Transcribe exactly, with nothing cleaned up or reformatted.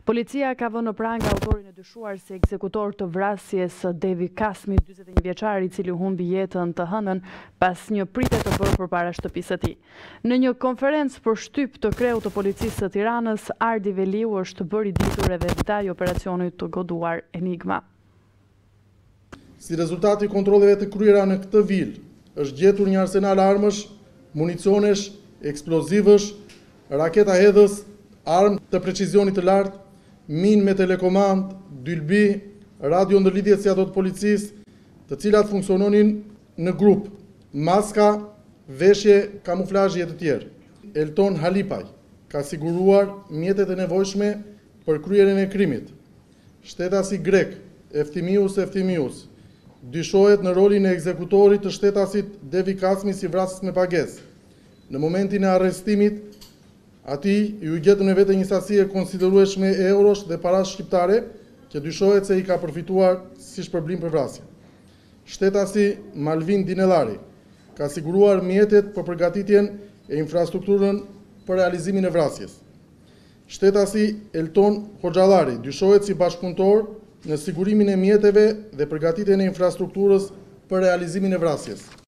Policia ka vënë në prangë autorin e dyshuar si ekzekutor të vrasjes së Devi Kasmi, dyzet e një vjeçar, i cili humbi jetën të hënën pas një pritje të bërë përpara shtëpisë së tij. Në një konferencë për shtyp të kreut të policisë së Tiranës, Ardi Veliu është bërë i ditur edhe ndaj operacionit të goduar Enigma. Si rezultati i kontrolleve të kryera në këtë vilë, është gjetur një arsenal armësh, municionesh, eksplozivësh, raketa hedhës, armë të precizionit të lartë, minë me telekomand, dylbi, radio ndërlidhje si ato të policisë, të cilat funksiononin në grup, maska, veshje, kamuflazhe e të tjerë. Elton Halipaj ka siguruar mjetet e nevojshme për kryerjen e krimit. Shtetasi grek, Eftimius Eftimius, dyshohet në rolin e ekzekutorit të shtetasit Devi Kasmi si vrasës me pagesë. Në momentin e arrestimit, ati ju gjetën e vete një sasi e konsiderueshme e eurosh dhe parash shqiptare, që dyshohet se i ka përfituar si shpërblim për vrasje. Shtetasi Malvin Dinellari ka siguruar mjetet për përgatitjen e infrastrukturën për realizimin e vrasjes. Shtetasi Elton Hoxhallari dyshohet si bashkëpunëtor në sigurimin e mjeteve dhe përgatitjen e infrastrukturës për realizimin e vrasjes.